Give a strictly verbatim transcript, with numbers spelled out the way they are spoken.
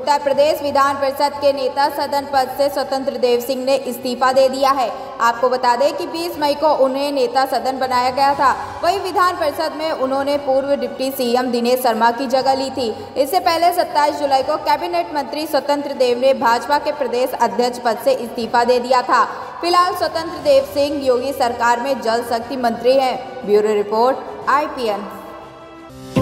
उत्तर प्रदेश विधान परिषद के नेता सदन पद से स्वतंत्र देव सिंह ने इस्तीफा दे दिया है। आपको बता दें कि बीस मई को उन्हें नेता सदन बनाया गया था। वहीं विधान परिषद में उन्होंने पूर्व डिप्टी सीएम दिनेश शर्मा की जगह ली थी। इससे पहले सत्ताईस जुलाई को कैबिनेट मंत्री स्वतंत्र देव ने भाजपा के प्रदेश अध्यक्ष पद से इस्तीफा दे दिया था। फिलहाल स्वतंत्र देव सिंह योगी सरकार में जल शक्ति मंत्री हैं। Bureau report I P N.